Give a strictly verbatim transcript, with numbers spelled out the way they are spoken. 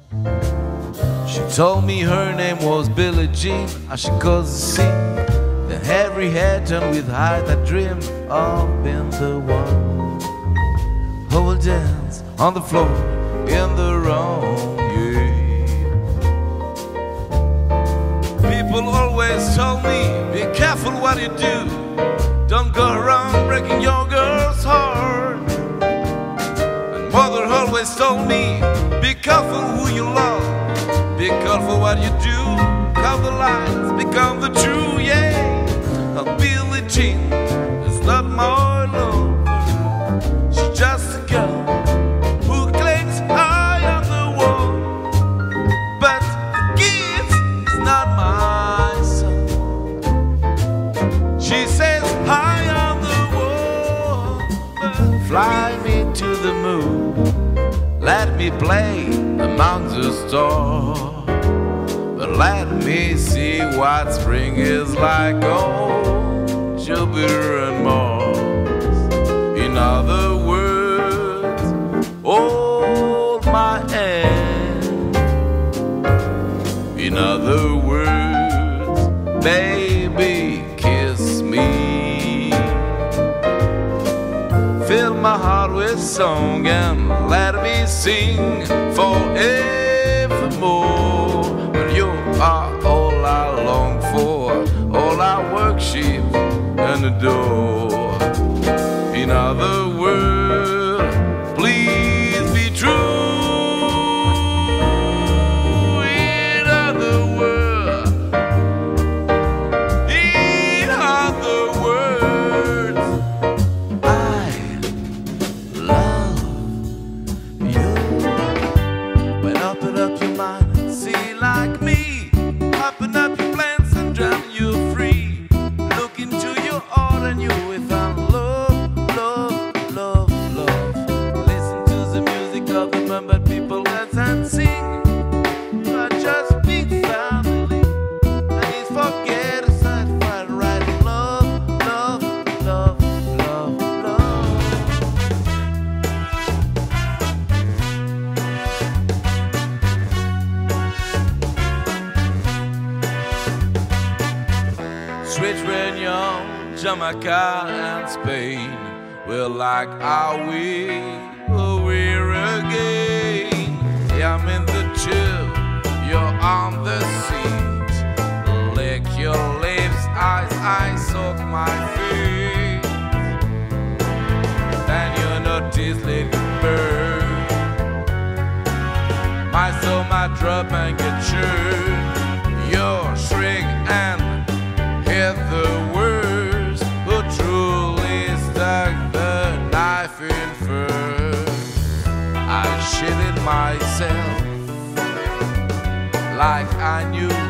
She told me her name was Billie Jean. I should cause a scene. Then every head turned with eyes that dream of being the one who will dance on the floor in the wrong, yeah. People always told me, be careful what you do. Don't go around breaking your girl's heart. And mother always told me, be careful who you love. Be careful what you do. Cause the lies become the truth, yeah. A Billie Jean is not my lover. She's just a girl who claims I am the one. But the gift is not my son. She says I am the one. Fly me to the moon. Let me play among the stars. But let me see what spring is like on Jupiter and Mars. In other words, hold my hand. In other words, baby, kiss me. Fill my heart with song and let me sing forevermore. You are all I long for, all I worship and adore. In other words, please be true. In other words, in other words, I love you. When open up your mind and see like me, open up your plans and drown you free. Look into your heart and you will find love, love, love, love. Listen to the music of the moment people dance and sing. You are just big family. And it's forget aside fight right. Love, love, love, love, love. Sweet Réunion, Jamaica and Spain. We're like, are we, oh, we're again. Yeah, I'm in the tube, you're on the seat. Lick your lips, eyes, I soak my feet. Then you notice little bird. My soul, my drop and get churned. Your shrink and hear the words who truly stuck the knife in first. I shitted myself like I knew